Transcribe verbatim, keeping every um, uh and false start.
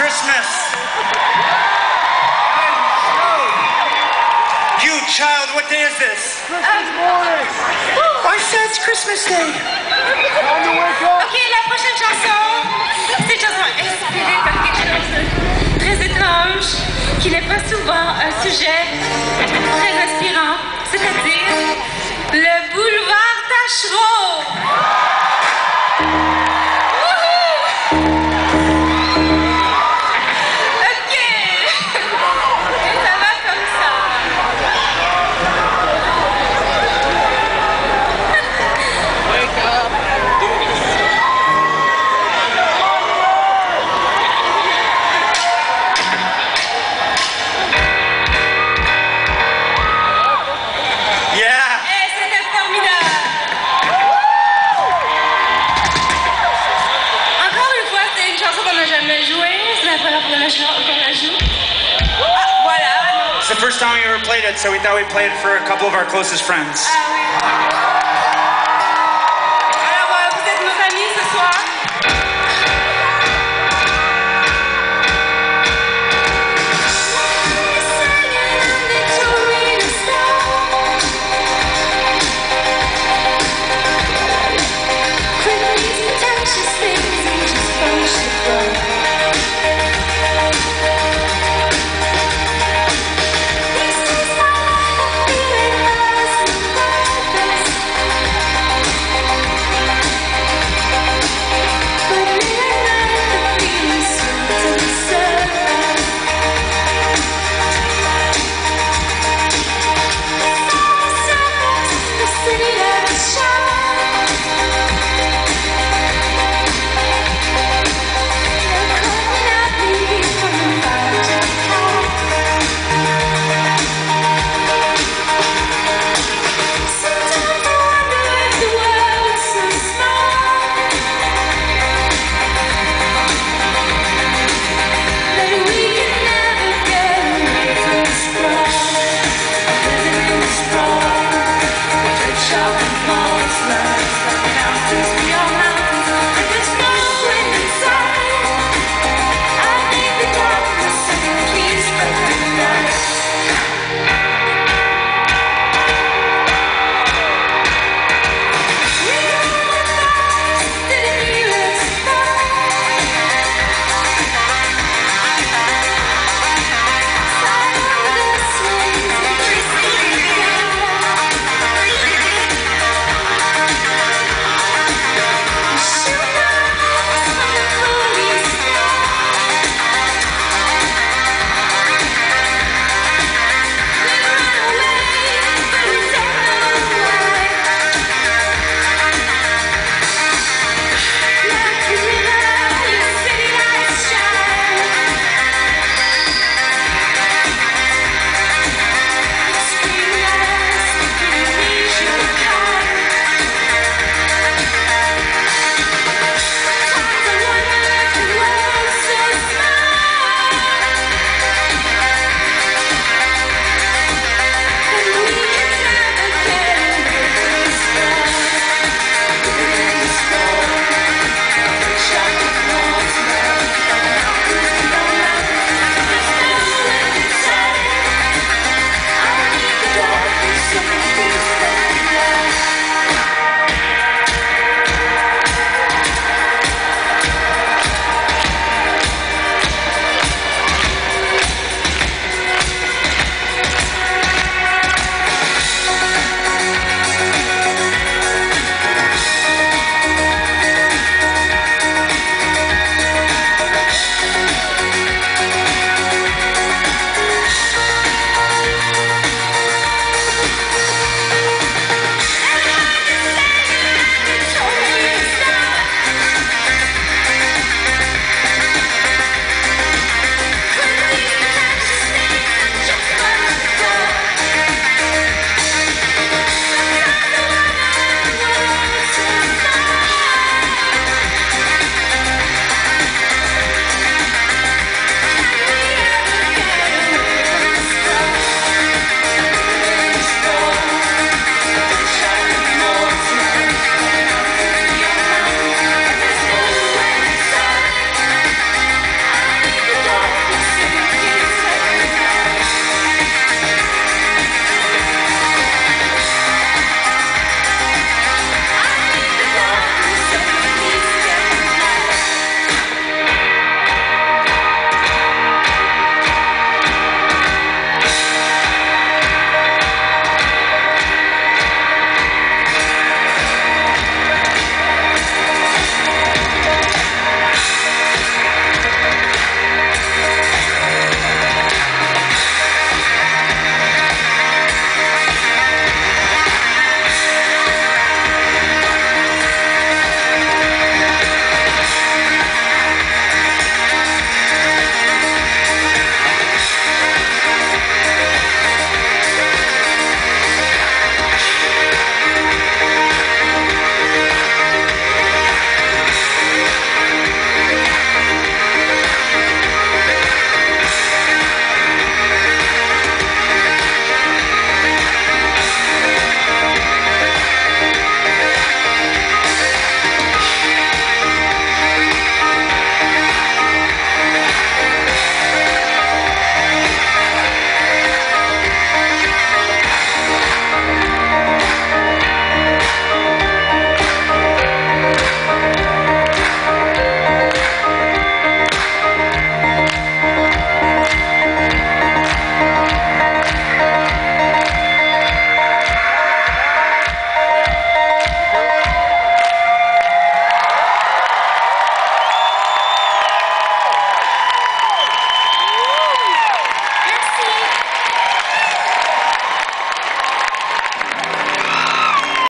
Christmas. You child, what day is this? Christmas morning. I said it's Christmas Day. Time to wake up. Ok, la prochaine chanson, c'est une chanson inspirée par quelque chose de très étrange, qui n'est pas souvent un sujet très inspirant, c'est-à-dire le boulevard Tachereau. It's the first time we ever played it, so we thought we'd play it for a couple of our closest friends. Ah oui. Alors, vous êtes nos amis ce soir.